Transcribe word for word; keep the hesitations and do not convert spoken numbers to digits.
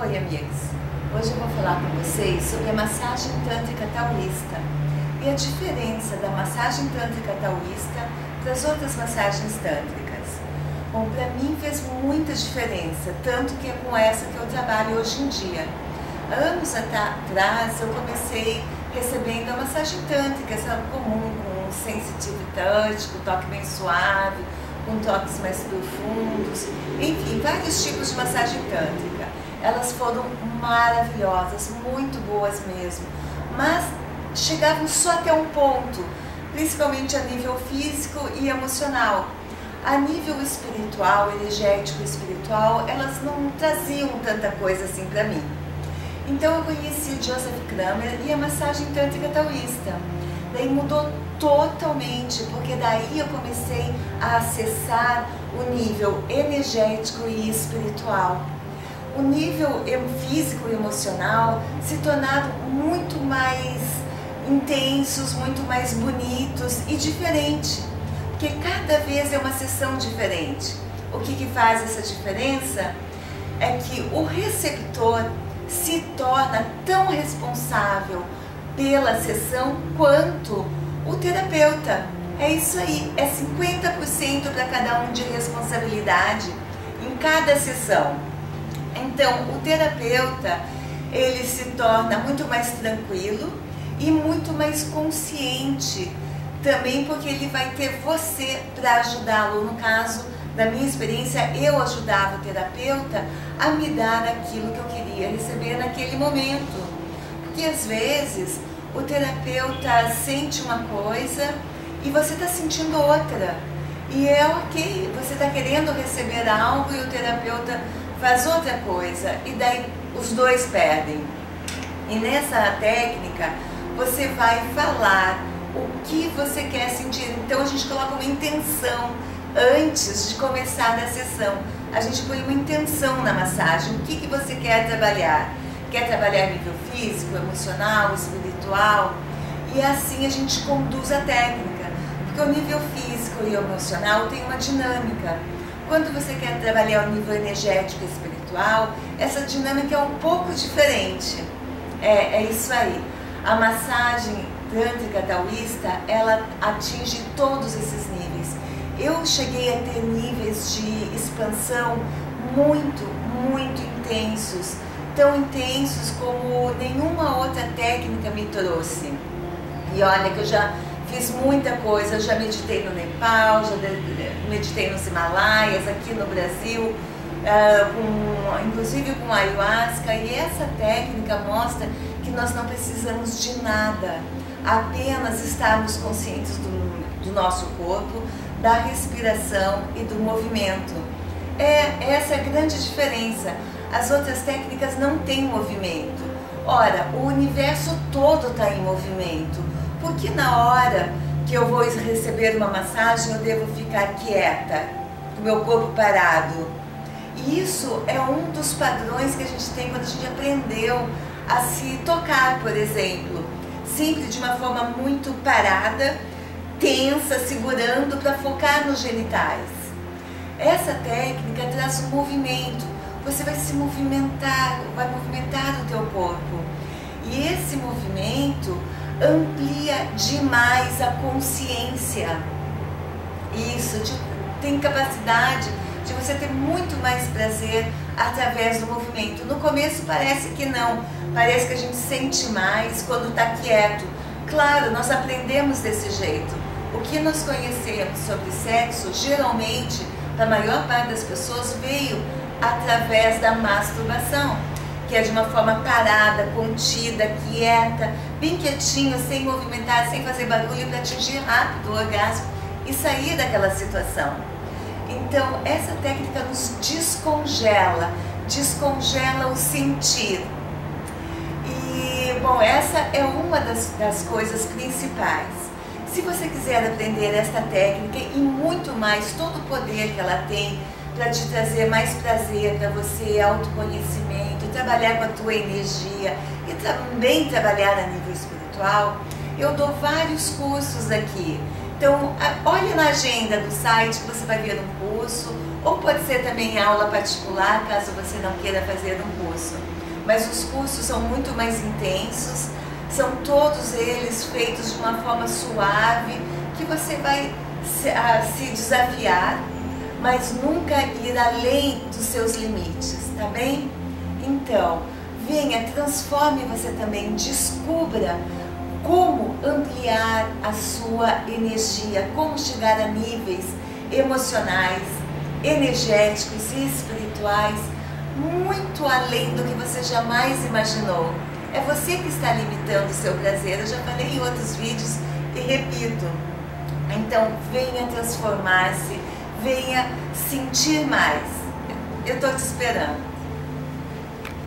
Oi, amigos! Hoje eu vou falar com vocês sobre a massagem tântrica taoísta e a diferença da massagem tântrica taoísta das outras massagens tântricas. Bom, para mim fez muita diferença, tanto que é com essa que eu trabalho hoje em dia. Anos atrás eu comecei recebendo a massagem tântrica, essa comum, com sensitive touch, com toque bem suave, com toques mais profundos, enfim, vários tipos de massagem tântrica. Elas foram maravilhosas, muito boas mesmo, mas chegavam só até um ponto, principalmente a nível físico e emocional. A nível espiritual, energético espiritual, elas não traziam tanta coisa assim para mim. Então eu conheci o Joseph Kramer e a massagem tântrica taoísta. Daí mudou totalmente, porque daí eu comecei a acessar o nível energético e espiritual. O nível físico e emocional se tornaram muito mais intensos, muito mais bonitos e diferentes, porque cada vez é uma sessão diferente. O que que faz essa diferença é que o receptor se torna tão responsável pela sessão quanto o terapeuta. É isso aí, é cinquenta por cento para cada um de responsabilidade em cada sessão. Então, o terapeuta, ele se torna muito mais tranquilo e muito mais consciente também, porque ele vai ter você para ajudá-lo. No caso da minha experiência, eu ajudava o terapeuta a me dar aquilo que eu queria receber naquele momento. Porque às vezes o terapeuta sente uma coisa e você está sentindo outra. E é ok, você está querendo receber algo e o terapeuta faz outra coisa, e daí os dois perdem. E nessa técnica você vai falar o que você quer sentir. Então a gente coloca uma intenção antes de começar a sessão. A gente põe uma intenção na massagem. O que que você quer trabalhar? Quer trabalhar nível físico, emocional, espiritual? E assim a gente conduz a técnica, porque o nível físico e emocional tem uma dinâmica. Quando você quer trabalhar o nível energético e espiritual, essa dinâmica é um pouco diferente. É, é isso aí. A massagem tântrica taoísta, ela atinge todos esses níveis. Eu cheguei a ter níveis de expansão muito, muito intensos. Tão intensos como nenhuma outra técnica me trouxe. E olha que eu já fiz muita coisa, eu já meditei no Nepal, já meditei nos Himalaias, aqui no Brasil, uh, com, inclusive com ayahuasca, e essa técnica mostra que nós não precisamos de nada, apenas estarmos conscientes do, do nosso corpo, da respiração e do movimento. É, essa é a grande diferença. As outras técnicas não têm movimento. Ora, o universo todo está em movimento. Por que na hora que eu vou receber uma massagem eu devo ficar quieta, com o meu corpo parado? E isso é um dos padrões que a gente tem quando a gente aprendeu a se tocar, por exemplo. Sempre de uma forma muito parada, tensa, segurando para focar nos genitais. Essa técnica traz um movimento. Você vai se movimentar, vai movimentar o teu corpo. E esse movimento amplia demais a consciência. Isso de, tem capacidade de você ter muito mais prazer através do movimento. No começo parece que não, parece que a gente sente mais quando está quieto. Claro, nós aprendemos desse jeito. O que nós conhecemos sobre sexo, geralmente, para a maior parte das pessoas, veio através da masturbação, que é de uma forma parada, contida, quieta, bem quietinho, sem movimentar, sem fazer barulho, para atingir rápido o orgasmo e sair daquela situação. Então, essa técnica nos descongela, descongela o sentir. E, bom, essa é uma das, das coisas principais. Se você quiser aprender esta técnica e muito mais, todo o poder que ela tem para te trazer mais prazer para você, autoconhecimento, trabalhar com a tua energia e também trabalhar a nível espiritual, eu dou vários cursos aqui. Então, olha na agenda do site que você vai ver um curso, Ou pode ser também aula particular, caso você não queira fazer um curso. Mas os cursos são muito mais intensos, são todos eles feitos de uma forma suave, que você vai se, a, se desafiar, mas nunca ir além dos seus limites, tá bem? Então, venha, transforme você também, descubra como ampliar a sua energia, como chegar a níveis emocionais, energéticos e espirituais muito além do que você jamais imaginou. É você que está limitando o seu prazer. Eu já falei em outros vídeos e repito. Então, venha transformar-se, venha sentir mais. Eu estou te esperando.